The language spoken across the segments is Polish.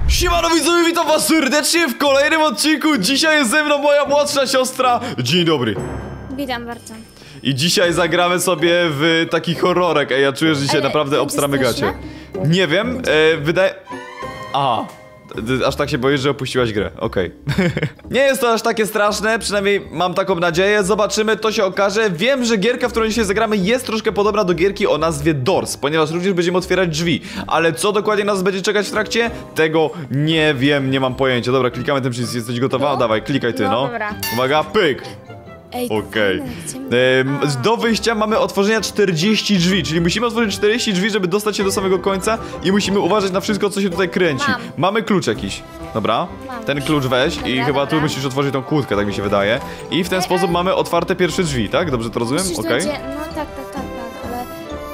Siemano widzowie, witam was serdecznie w kolejnym odcinku. Dzisiaj jest ze mną moja młodsza siostra. Dzień dobry. Witam bardzo. I dzisiaj zagramy sobie w taki horrorek. Ej, ja czuję, że dzisiaj naprawdę obstramy gacie. Nie wiem, wydaje... Aha. Aż tak się boisz, że opuściłaś grę, okej. Nie jest to aż takie straszne, przynajmniej mam taką nadzieję. Zobaczymy, to się okaże. Wiem, że gierka, w którą dzisiaj zagramy, jest troszkę podobna do gierki o nazwie Doors, ponieważ również będziemy otwierać drzwi. Ale co dokładnie nas będzie czekać w trakcie? Tego nie wiem, nie mam pojęcia. Dobra, klikamy ten przycisk, jesteś gotowa? No. Dawaj, klikaj ty, no. Dobra. Uwaga, pyk. Okej. Do wyjścia mamy otworzenia 40 drzwi, czyli musimy otworzyć 40 drzwi, żeby dostać się do samego końca i musimy uważać na wszystko, co się tutaj kręci. Mamy klucz jakiś. Dobra, ten klucz weź i chyba tu musisz otworzyć tą kłódkę, tak mi się wydaje. I w ten sposób mamy otwarte pierwsze drzwi, tak? Dobrze to rozumiem? Okej. No tak, ale...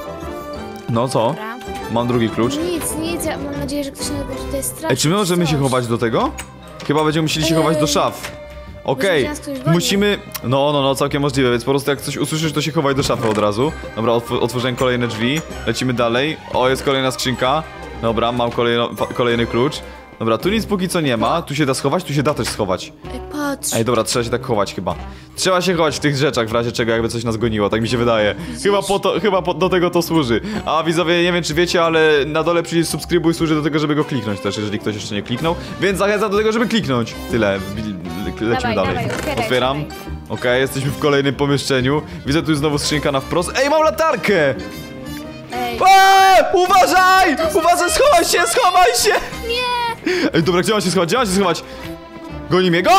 No co? Dobra. Mam drugi klucz. Nic, ja mam nadzieję, że ktoś nie będzie tutaj straszyć. Ej, czy my możemy się chować do tego? Chyba będziemy musieli się chować do szaf. Okej, musimy... No, całkiem możliwe, więc po prostu jak coś usłyszysz, to się chowaj do szafy od razu. Dobra, otworzyłem kolejne drzwi, lecimy dalej. O, jest kolejna skrzynka. Dobra, mam kolejny klucz. Dobra, tu nic póki co nie ma. Tu się da schować, tu się da też schować. Ej, patrz. Ej, dobra, trzeba się tak chować chyba. Trzeba się chować w tych rzeczach, w razie czego jakby coś nas goniło, tak mi się wydaje. Chyba do tego to służy. A widzowie, nie wiem czy wiecie, ale na dole przycisk subskrybuj służy do tego, żeby go kliknąć też, jeżeli ktoś jeszcze nie kliknął. Więc zachęcam do tego, żeby kliknąć. Tyle, lecimy dalej. Otwieram. Okej, jesteśmy w kolejnym pomieszczeniu. Widzę tu znowu skrzynka na wprost. Ej, mam latarkę! Ej. Uważaj! Uważaj, schowaj się! Nie! Ej, dobra, gdzie mam się schować? Goni mnie!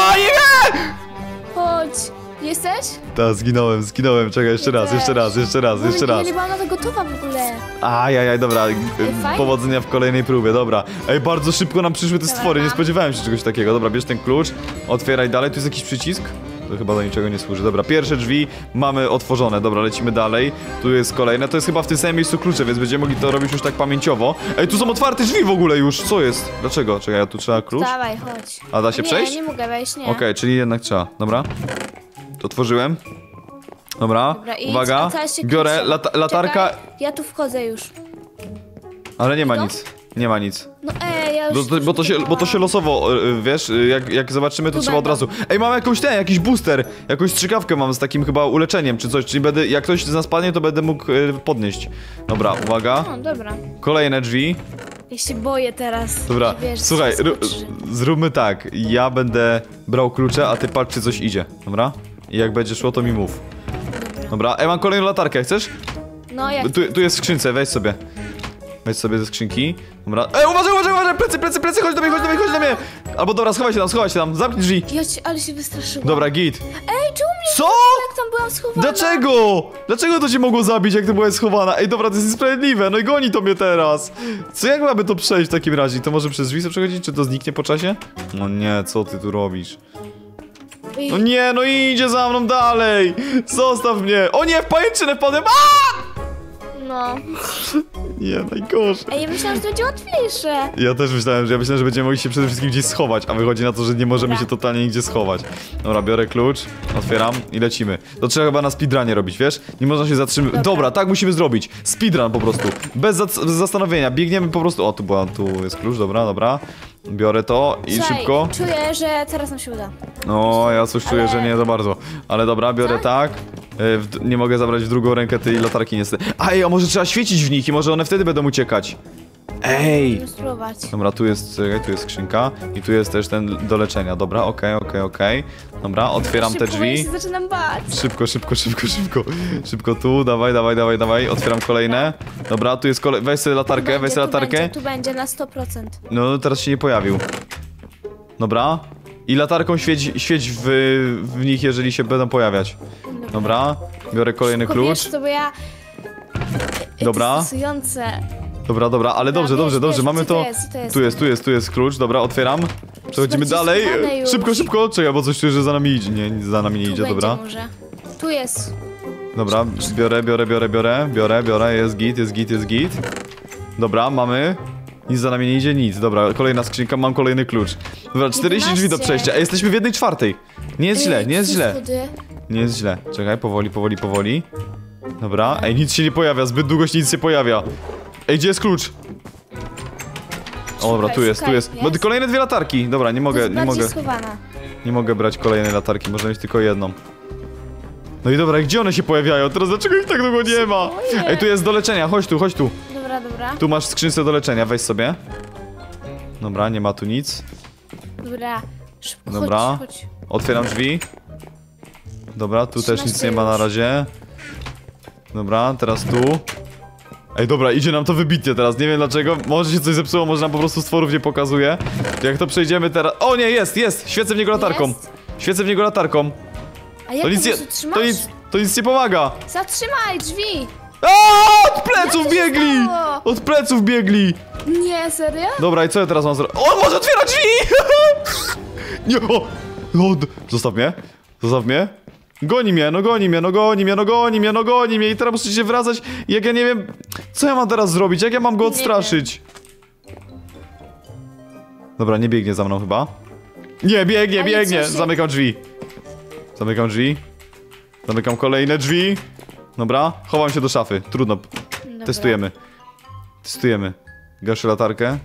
Chodź. Jesteś? Tak, zginąłem, czekaj, jeszcze raz. Ja nie byłam na to gotowa w ogóle. Ajajaj, dobra, fajnie. powodzenia w kolejnej próbie, dobra. Ej, bardzo szybko nam przyszły te Dobra. stwory, nie spodziewałem się czegoś takiego. Dobra, bierz ten klucz, otwieraj dalej, tu jest jakiś przycisk? To chyba do niczego nie służy. Dobra, pierwsze drzwi mamy otworzone, dobra, lecimy dalej. Tu jest kolejne, to jest chyba w tym samym miejscu klucze, więc będziemy mogli to robić już tak pamięciowo. Ej, tu są otwarte drzwi w ogóle już, co jest? Dlaczego? Czekaj, tu trzeba klucz? Dawaj, chodź. A da się przejść? Nie mogę wejść, nie. Okej, czyli jednak trzeba, dobra. To otworzyłem. Dobra, idź, uwaga, a teraz się biorę klucze. latarka. Czekaj, ja tu wchodzę już. Ale nie ma No? nic, nie ma nic. No ja już... Bo to się losowo, wiesz, jak zobaczymy, to Tu trzeba od będą. razu. Ej, mam jakiś booster, jakąś strzykawkę mam z takim chyba uleczeniem czy coś, czyli będę, jak ktoś z nas padnie, to będę mógł podnieść. Dobra, uwaga. No, dobra. Kolejne drzwi. Ja się boję teraz. Dobra, Wiesz, słuchaj, co skoczy. zróbmy tak, ja będę brał klucze, a ty patrz, czy coś idzie, dobra? I jak będzie szło, to mi mów. Dobra, ej, mam kolejną latarkę, chcesz? No jak... Tu jest w skrzynce, weź sobie. Weź sobie ze skrzynki. Dobra. Ej, uważaj! Plecy, chodź do mnie! Albo dobra, schowaj się tam, zamknij drzwi. Ale się wystraszyłam. Dobra, git. Ej, czemu mnie... Co? Jak tam byłam schowana? Dlaczego? Dlaczego to się mogło zabić, jak to była schowana? Ej, dobra, to jest niesprawiedliwe, no i goni to mnie teraz. Co, jak mamy to przejść w takim razie? To może przez drzwi sobie przechodzić, czy to zniknie po czasie? No nie, co ty tu robisz? No nie, no idzie za mną dalej! Zostaw mnie! O nie, w pajęczynę wpadłem! No. Nie, najgorzej. Ej, ja myślałam, że to będzie łatwiejsze. Ja myślałem, że będziemy mogli się przede wszystkim gdzieś schować, a wychodzi na to, że nie możemy się totalnie nigdzie schować. Dobra, biorę klucz, otwieram i lecimy. To trzeba chyba na speedrunie robić, wiesz? Nie można się zatrzymywać. Dobra, tak musimy zrobić. Speedrun po prostu. Bez zastanowienia. Biegniemy po prostu. O, tu jest klucz, dobra. Biorę to i Słuchaj, szybko. czuję, że teraz nam się uda. No, ja coś czuję, że nie za bardzo. Ale dobra, biorę tak. Nie mogę zabrać w drugą rękę tej latarki niestety. A może trzeba świecić w nich i może one wtedy będą uciekać. Ej! Musimy spróbować. Dobra, tu jest skrzynka i tu jest też ten do leczenia. Dobra, okej. Dobra, otwieram te drzwi. Ja się zaczynam bać. Szybko tu, dawaj. Otwieram kolejne. Dobra, tu jest weź sobie latarkę, Tu będzie na 100%. No, teraz się nie pojawił. Dobra. I latarką świeć w nich, jeżeli się będą pojawiać. Dobra, biorę kolejny klucz. Wiesz co, bo ja... Dobra. Dobra, ale dobrze, mamy to. Tu jest klucz, dobra, otwieram. Przechodzimy dalej. Szybko, czekaj, bo coś czuję, że za nami idzie. Nie, za nami nie idzie, dobra. Może. Tu jest. Dobra, biorę, jest git. Dobra, mamy. Nic za nami nie idzie, nic. Dobra, kolejna skrzynka, mam kolejny klucz. Dobra, 40 drzwi do przejścia. Ej, jesteśmy w 1/4. Nie jest źle. Czekaj, powoli. Dobra, ej, nic się nie pojawia, zbyt długo się nic nie pojawia. Ej, gdzie jest klucz? O, dobra, tu jest, tu jest. Bo kolejne dwie latarki. Dobra, nie mogę, nie mogę. Schowana. Nie mogę brać kolejnej latarki, można mieć tylko jedną. No i dobra, gdzie one się pojawiają? Teraz dlaczego ich tak długo nie ma? Ej, tu jest do leczenia, chodź tu, chodź tu. Dobra, dobra. Tu masz skrzynkę do leczenia, weź sobie. Dobra, nie ma tu nic. Dobra, szybko, Dobra. chodź. Otwieram drzwi. Dobra, tu też 13 nic nie ma na już. razie. Dobra, teraz tu. Ej, dobra, idzie nam to wybitnie teraz, nie wiem dlaczego. Może się coś zepsuło, może nam po prostu stworów nie pokazuje. Jak to przejdziemy teraz... O nie, jest! Świecę w niego latarką. Jest? Świecę w niego latarką. A jak To nic, to nie, trzymasz? to nic nie pomaga. Zatrzymaj drzwi! A, od pleców Jak to się biegli! stało? Od pleców biegli! Nie, serio? Dobra, i co ja teraz mam zrobić? On może otwierać drzwi! Nie, zostaw mnie. Zostaw mnie. Goni mnie, no goni mnie, no goni mnie, no goni mnie, no goni mnie i teraz muszę się wracać, jak ja nie wiem, co ja mam teraz zrobić, jak ja mam go odstraszyć? Dobra, nie biegnie za mną chyba. Nie, biegnie, Ale biegnie, co się- zamykam drzwi. Zamykam drzwi. Zamykam kolejne drzwi. Dobra, chowam się do szafy, trudno, Dobra. testujemy. Testujemy. Gaszę latarkę.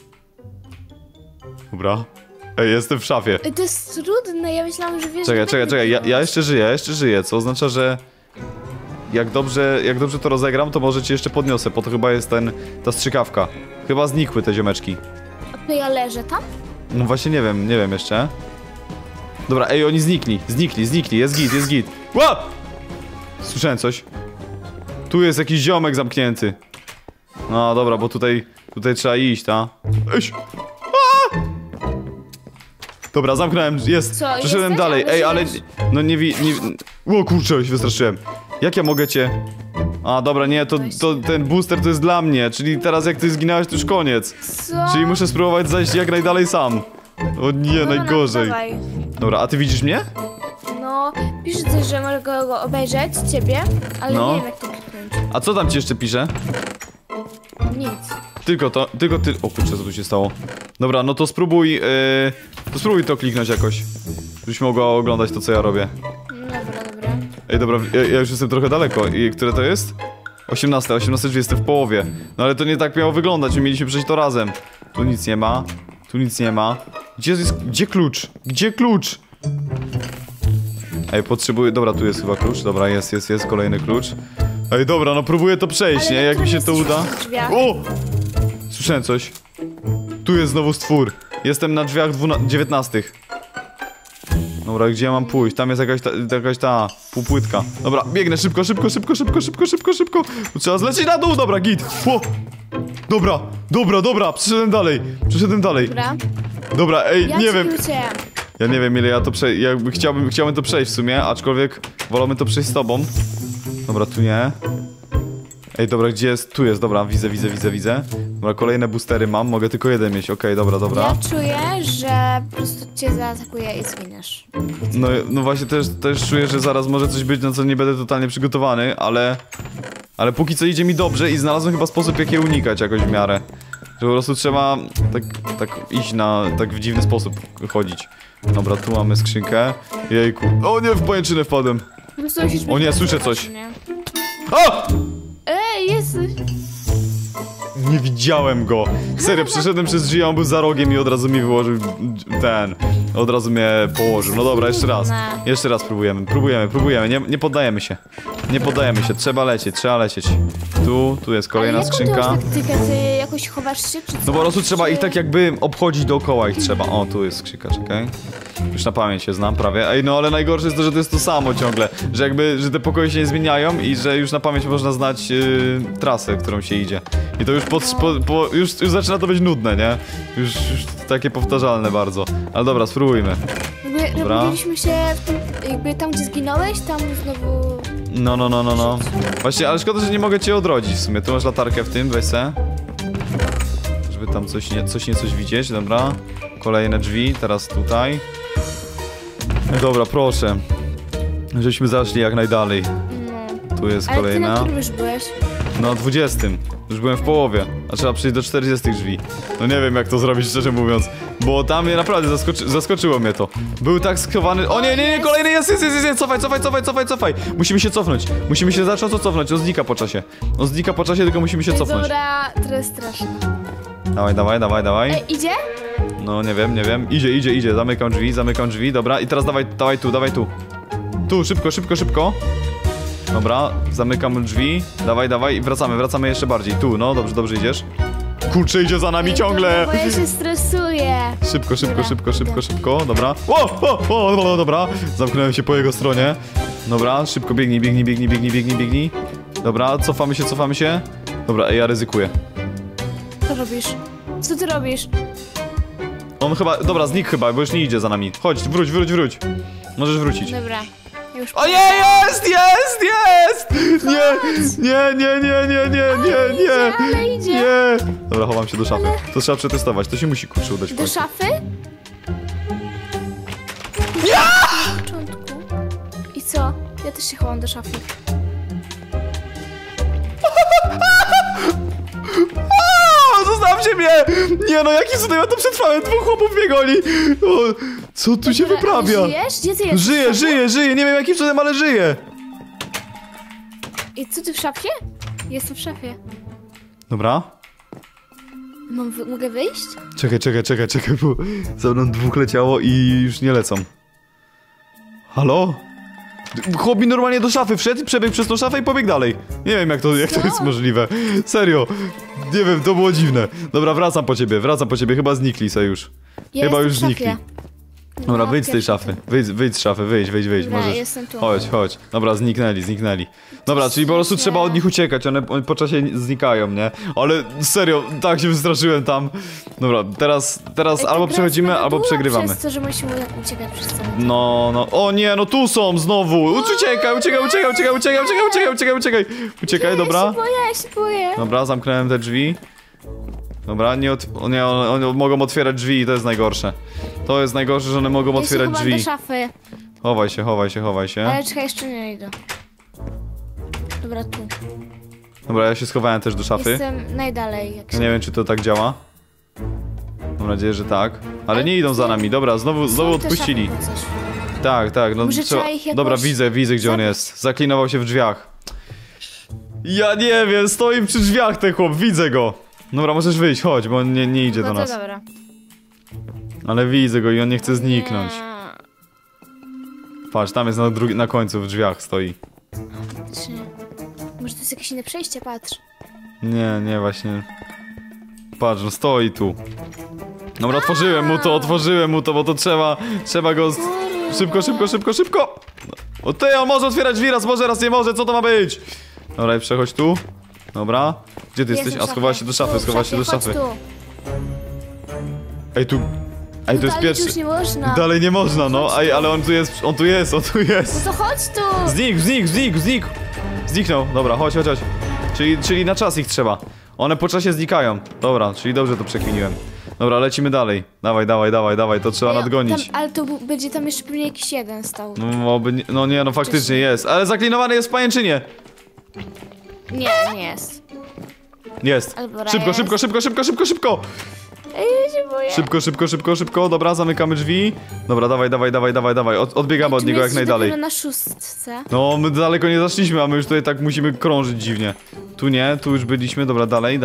Dobra. Ej, jestem w szafie. Ej, to jest trudne, ja myślałam, że wiesz... Czekaj, ja jeszcze żyję, co oznacza, że jak dobrze to rozegram, to może cię jeszcze podniosę, po to chyba jest ta strzykawka. Chyba znikły te ziomeczki. A to ja leżę tam? No właśnie nie wiem jeszcze. Dobra, ej, oni znikli, jest git. Ła! Słyszałem coś. Tu jest jakiś ziomek zamknięty. No dobra, bo tutaj trzeba iść, ta? Eś! A! Dobra, zamknąłem, jest. Co, Przeszedłem jesteś? dalej. Ale Ej, ale... żyjesz? No O kurczę, się wystraszyłem. Jak ja mogę cię... A, dobra, nie, to ten booster to jest dla mnie, czyli teraz jak ty zginąłeś, to już koniec. Co? Czyli muszę spróbować zajść jak najdalej sam. O nie, No, najgorzej. dawaj. Dobra, a ty widzisz mnie? No, pisze coś, że mogę go obejrzeć, ciebie, ale No. nie wiem jak to kliknąć. A co tam ci jeszcze pisze? Nic. Tylko ty... O kurczę, co tu się stało? Dobra, no to spróbuj to kliknąć jakoś. Żebyś mogła oglądać to, co ja robię. Dobra. Ej, dobra, ja już jestem trochę daleko. I które to jest? 18 drzwi, jestem w połowie. No ale to nie tak miało wyglądać, my mieliśmy przejść to razem. Tu nic nie ma. Gdzie klucz? Gdzie klucz? Ej, potrzebuję... Dobra, tu jest chyba klucz. Dobra, jest kolejny klucz. Ej, dobra, no próbuję to przejść, Ale nie? Jak mi się to jesteś uda. w drzwiach. O! Słyszałem coś. Tu jest znowu stwór. Jestem na drzwiach 19. Dobra, gdzie ja mam pójść? Tam jest jakaś ta półpłytka. Dobra, biegnę szybko. Trzeba zlecieć na dół, dobra, git. O! Dobra, przeszedłem dalej. Dobra. Dobra, ej, Ja nie ci wiem. wrócę. Ja nie wiem ile ja to chciałbym to przejść w sumie, aczkolwiek wolałbym to przejść z tobą. Dobra, tu nie. Ej, dobra, gdzie jest? Tu jest, dobra, widzę. Dobra, kolejne boostery mam, mogę tylko jeden mieć, okej, dobra. Ja czuję, że po prostu cię zaatakuje i zginiesz. No właśnie też czuję, że zaraz może coś być, na co nie będę totalnie przygotowany, ale póki co idzie mi dobrze i znalazłem chyba sposób, jak je unikać jakoś w miarę. Że po prostu trzeba tak iść tak w dziwny sposób chodzić. Dobra, tu mamy skrzynkę. Jejku. O nie, w pajęczynę wpadłem. Po prostu musisz być O nie, słyszę ostrożny, coś. nie? O! Ej, jesteś. Nie widziałem go. Serio, przeszedłem przez drzwi, a on był za rogiem i od razu mi wyłożył od razu mnie położył. No dobra, jeszcze raz. Jeszcze raz próbujemy. Nie poddajemy się. Trzeba lecieć. Tu jest kolejna Ale jaką ty skrzynka. masz taktykę? Ty jakoś chowasz się, czy co? No po prostu trzeba Czy- ich tak jakby obchodzić dookoła ich trzeba. O, tu jest skrzynka, czekaj. Już na pamięć się znam prawie. Ej, no ale najgorsze jest to, że to jest to samo ciągle. Że te pokoje się nie zmieniają i że już na pamięć można znać trasę, którą się idzie. I to już już zaczyna to być nudne, nie? Już takie powtarzalne bardzo. Ale dobra, spróbujmy. Jakby Dobra. robiliśmy się w tym, jakby tam, gdzie zginąłeś, tam znowu... No. Właśnie, ale szkoda, że nie mogę cię odrodzić w sumie. Tu masz latarkę w tym, weź se. Żeby tam coś widzieć, dobra. Kolejne drzwi, teraz tutaj. Dobra, proszę. Żeśmy zaszli jak najdalej. No. Tu jest Ale ty na kolejna. którym już byłeś? No 20. Już byłem w połowie. A trzeba przejść do 40 drzwi. No nie wiem jak to zrobić, szczerze mówiąc. Bo tam mnie naprawdę zaskoczyło mnie to. Był tak schowany. O nie, kolejny jest. Cofaj. Musimy się cofnąć. Musimy się zacząć cofnąć. On znika po czasie, tylko musimy się Ej, cofnąć. dobra, teraz straszne. Dawaj, dawaj, dawaj, dawaj. Ej, idzie? No nie wiem, nie wiem. Idzie. Zamykam drzwi, dobra. I teraz dawaj tu. Tu, szybko. Dobra, zamykam drzwi. Dawaj. I wracamy jeszcze bardziej. Tu, no, dobrze idziesz. Kurczę, idzie za nami Ej, ciągle. Bo ja się stresuję. Szybko. Dobra. O, dobra. Zamknąłem się po jego stronie. Dobra, szybko biegnij. Dobra, cofamy się. Dobra, ja ryzykuję. Co robisz? Co ty robisz? On chyba, dobra, znikł chyba, bo już nie idzie za nami. Chodź, wróć. Możesz wrócić. Dobra. Już O nie, jest! Nie! Ale idzie. Nie! Dobra, chowam się do szafy. To trzeba przetestować, to się musi kurczę udać w Do końcu. szafy? Nie! Na początku. I co? Ja też się chowam do szafy. Zostawcie mnie! Nie no, jakim cudem ja to przetrwałem? Dwóch chłopów mnie goni! O, co tu się Dobra, wyprawia? Żyjesz? Gdzie ty jesteś? Żyję! Nie wiem jakim cudem, ale żyję! I co ty w szafie? Jestem w szafie. Dobra. Mogę wyjść? Czekaj, bo za mną dwóch leciało i już nie lecą. Halo? Chłop mi normalnie do szafy wszedł, przebiegł przez tą szafę i pobiegł dalej. Nie wiem jak to jest możliwe. Serio. Nie wiem, to było dziwne. Dobra, wracam po ciebie, chyba znikli sobie już. Ja Chyba jestem już w szafie. znikli. Dobra, No, wyjdź z tej pierwszy szafy. Wyjdź z szafy, wyjdź. Dobra, Możesz. jestem tu. Chodź. Dobra, zniknęli. Dobra, czyli po prostu trzeba od nich uciekać, one po czasie znikają, nie? Ale serio, tak się wystraszyłem tam. Dobra, teraz Ej, albo ta przechodzimy, gra jest albo długa przegrywamy. Przez to, że musimy uciekać przez cały czas. No, o nie, no tu są znowu! Uciekaj, dobra. Ja się boję. Dobra, zamknąłem te drzwi. Dobra, one mogą otwierać drzwi i to jest najgorsze. To jest najgorsze, że one mogą otwierać Ja się drzwi. chowam do szafy. Chowaj się. Ale czekaj, jeszcze nie idę. Dobra, tu. Dobra, ja się schowałem też do szafy. Jestem najdalej, jak się... Nie wiem, czy to tak działa. Mam nadzieję, że tak. Ale nie idą za nami, dobra, znowu Są te odpuścili. szafy, po coś. Tak, no Może trzeba ich jakoś Dobra, widzę gdzie on zabić. jest. Zaklinował się w drzwiach. Ja nie wiem, stoi przy drzwiach ten chłop, widzę go. Dobra, możesz wyjść, chodź, bo on nie idzie No do to nas. dobra. Ale widzę go i on nie chce zniknąć. Nie. Patrz, tam jest na końcu w drzwiach stoi. Faktycznie. Może to jest jakieś inne przejście, patrz. Nie, właśnie. Patrz, no stoi tu. Dobra, otworzyłem mu to, bo to trzeba go... Szybko! O ty, on może otwierać drzwi, raz może, raz nie może, co to ma być? Dobra, i przechodź tu. Dobra. Gdzie ty jesteś? A, schowałaś się do szafy, Chodź tu. Ej, tu jest Dalej pierwszy. już nie można. Dalej nie można, no. Ej, ale on tu jest. No to chodź tu. Znikł. Zniknął. Dobra, chodź. Czyli na czas ich trzeba. One po czasie znikają. Dobra, czyli dobrze to przekminiłem. Dobra, lecimy dalej. Dawaj, to trzeba nadgonić. Ale to będzie tam jeszcze pewnie jakiś jeden stał. No faktycznie jest. Ale zaklinowany jest w pajęczynie. Nie jest. Jest. Dobra, Szybko. Ej, ja się boję. Szybko. Dobra, zamykamy drzwi. Dobra, dawaj. Odbiegamy od niego jak najdalej. Na szóstce. No, my daleko nie zaszliśmy, a my już tutaj tak musimy krążyć dziwnie. Tu nie, tu już byliśmy. Dobra, dalej.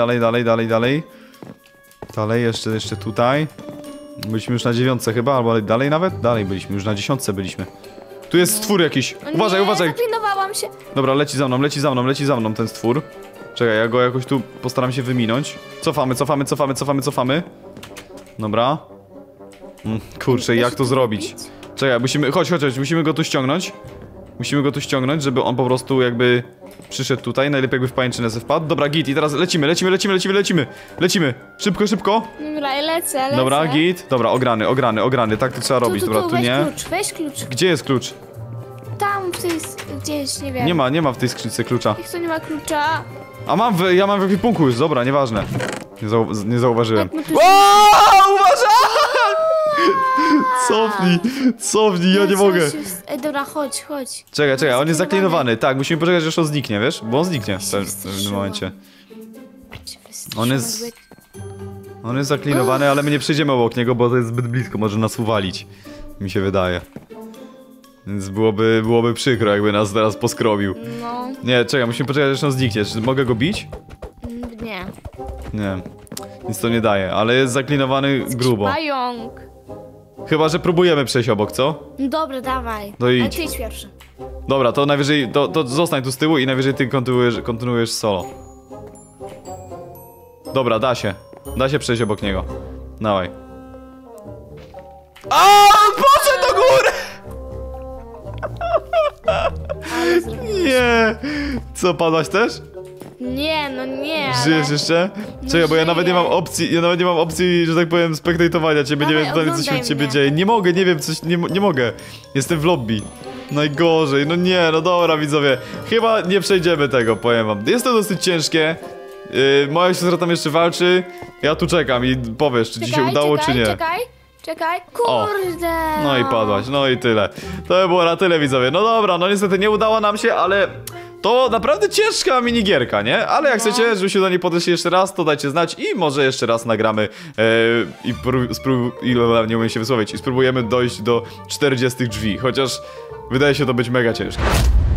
Dalej, jeszcze tutaj. Byliśmy już na 9 chyba, albo dalej nawet? Dalej byliśmy, już na 10 byliśmy. Tu jest stwór jakiś. Uważaj. Zaklinowałam się. Dobra, leci za mną ten stwór. Czekaj, ja go jakoś tu postaram się wyminąć. Cofamy. Dobra. Kurczę, jak to zrobić? Czekaj, chodź, musimy go tu ściągnąć. Żeby on po prostu jakby przyszedł tutaj, najlepiej jakby w pajęczynę se wpadł. Dobra, git, i teraz lecimy. Szybko. Dobra, lecę. Dobra, git. Dobra, ograny, tak to trzeba robić. Dobra, tu nie. Weź klucz. Gdzie jest klucz? Tam, gdzieś, nie wiem. Nie ma w tej skrzynce klucza. Jak to nie ma klucza? A ja mam w ekwipunku już, dobra, nieważne. Nie zauważyłem. Tak, no to- Uważaj! Cofnij, ja nie mogę. Ej, dobra, chodź. Czekaj, on jest zaklinowany. Tak, musimy poczekać, aż on zniknie, wiesz? Bo on zniknie w pewnym wystraszyłam. momencie. On jest zaklinowany, ale my nie przejdziemy obok niego, bo to jest zbyt blisko, może nas uwalić. Mi się wydaje. Więc byłoby przykro, jakby nas teraz poskrobił. No, Nie, czekaj, musimy poczekać, aż on zniknie. Czy mogę go bić? nie. Nie. Nic to nie daje, ale jest zaklinowany grubo. Pająk. Chyba, że próbujemy przejść obok, co? No dobra, dawaj. No Ale idź. ty idź pierwszy. Dobra, to najwyżej, to zostań tu z tyłu i najwyżej ty kontynuujesz solo. Dobra, da się. Da się przejść obok niego. Dawaj. A, poszedł do góry! Ale zrobię. Nie! Co, padłaś też? Nie, no nie. Żyjesz ale... jeszcze? Czekaj, bo ja nawet nie mam żyję. opcji, że tak powiem, spektatowania ciebie, nie Dawaj, wiem totalnie co się u oglądaj ciebie mnie. dzieje. Nie mogę, nie wiem, coś, nie mogę. Jestem w lobby. Najgorzej, no nie, no dobra widzowie. Chyba nie przejdziemy tego, powiem wam. Jest to dosyć ciężkie. Moja siostra tam jeszcze walczy. Ja tu czekam i powiesz, czy ci się udało, czy nie. Czekaj. Kurde. No i padłaś, no i tyle. To by było na tyle, widzowie. No dobra, no niestety nie udało nam się, ale to naprawdę ciężka minigierka, nie? Ale jak chcecie, żebyśmy do niej podeszli jeszcze raz, to dajcie znać i może jeszcze raz nagramy nie umiem się wysłowić, i spróbujemy dojść do 40 drzwi, chociaż wydaje się to być mega ciężkie.